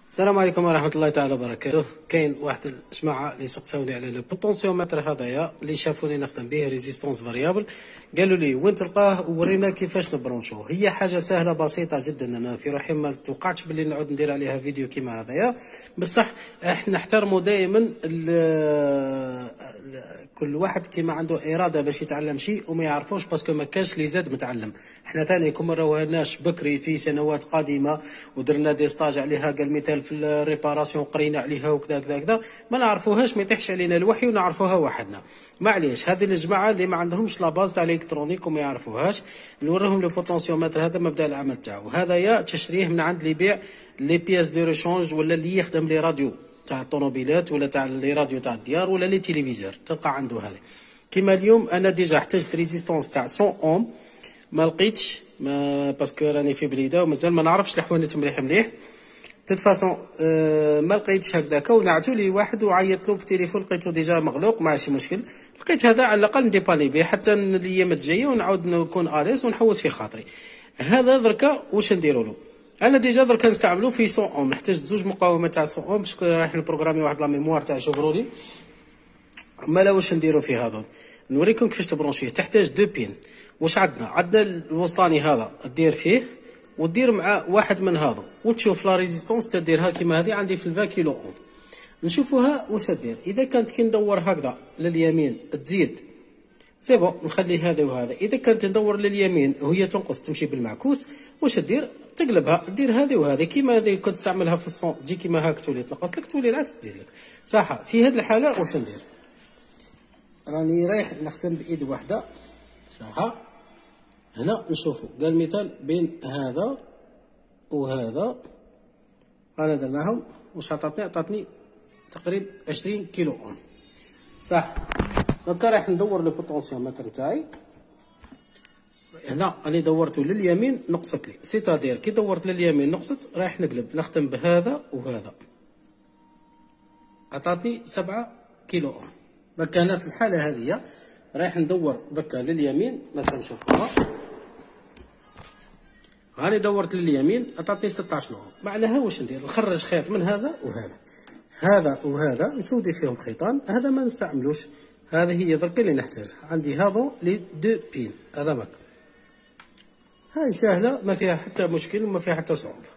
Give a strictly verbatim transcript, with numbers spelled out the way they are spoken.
السلام عليكم ورحمة الله تعالى وبركاته. كاين واحد الجماعة اللي سقساوني على لو بوتونسيومتر هذايا اللي شافوني نخدم به ريزيستونس فاريابل، قالوا لي وين تلقاه وورينا كيفاش نبرونشوه. هي حاجة سهلة بسيطة جدا، انا في روحي ما توقعتش باللي نعود ندير عليها فيديو كيما هذايا، بصح احنا نحترموا دائما كل واحد كيما عنده اراده باش يتعلم شيء وما يعرفوش باسكو ما كانش اللي زاد متعلم. احنا ثاني كون راهناش بكري في سنوات قادمه ودرنا دي ستاج عليها، قال مثال في الريباراسيون قرينا عليها وكذا كذا كذا، ما نعرفوهاش، ما يطيحش علينا الوحي ونعرفوها وحدنا. معليش هذه الجماعه اللي ما عندهمش لا باز تاع الالكترونيك وما يعرفوهاش، نوريهم لو بوتونسيومتر هذا مبدا العمل تاعو. هذايا تشريه من عند اللي يبيع لي بياس دو ريشونج ولا اللي يخدم لي راديو تاع الطوموبيلات ولا تاع لي راديو تاع الديار ولا لي تيليفزيور، تلقى عنده هذه. كيما اليوم انا ديجا احتجت ريزيستونس تاع مية اوم، ما لقيتش، ما باسكو راني في بليده ومازال ما نعرفش الحوانت مليح مليح. تيت فاسون أه ما لقيتش هكذاك، ونعتو لي واحد وعيط له بالتليفون لقيته ديجا مغلوق، ماشي مشكل. لقيت هذا على الاقل نديباني به حتى الايام الجايه ونعاود نكون اليس ونحوس في خاطري. هذا دركا واش نديروا له؟ انا ديجا درك نستعملو في مية اوم، نحتاج زوج مقاومات تاع مية اوم باش رايح نبروغرامي واحد لا ميموار تاع شوفرولي. مالا واش نديرو في هذا؟ نوريكم كيفاش تبرونشيه. تحتاج دو بين. واش عندنا؟ عندنا الوسطاني هذا دير فيه ودير مع واحد من هذا وتشوف لا ريزيستونس تديرها كيما هذه عندي في عشرين كيلو اوم. نشوفوها واش تدير. اذا كانت كي ندور هكذا لليمين تزيد سي بون، نخلي هذا وهذا. اذا كانت ندور لليمين وهي تنقص تمشي بالمعكوس، واش دير؟ تقلبها، دير هذه وهذه كيما هذه كنت تستعملها في الصون، تجي كيما هاك تولي تنقص لك، تولي العكس تزيد لك. صح. في هذه الحاله واش ندير؟ راني رايح نخدم بايد واحده. صح. هنا نشوفوا قال مثال بين هذا وهذا، انا درناهم واش عطاتني؟ عطاتني تقريبا عشرين كيلو اوم. صح. دونك رايح ندور لو بوتونسيومتر نتاعي. هنا راني دورته لليمين نقصت لي، سيتادير كي دورت لليمين نقصت، رايح نقلب نخدم بهذا وهذا، عطاتني سبعة كيلو اوم. دونك انا في الحاله هذه رايح ندور دكا لليمين، دكا نشوفوها. هاني دورت لليمين عطاتني ستطاش اوم. معناها واش ندير؟ نخرج خيط من هذا وهذا، هذا وهذا نسودي فيهم خيطان. هذا ما نستعملوش، هذه هي درك اللي نحتاجها. عندي هذا لي دو بين، هذا ماك. هاي سهله ما فيها حتى مشكل وما فيها حتى صعوبه.